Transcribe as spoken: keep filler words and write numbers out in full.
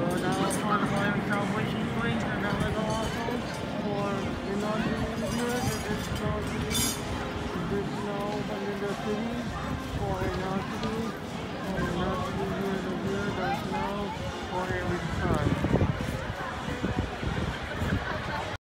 now upon following salvation grace and that was also for the not believing good, and this not believe, this now but in the city, for in our city,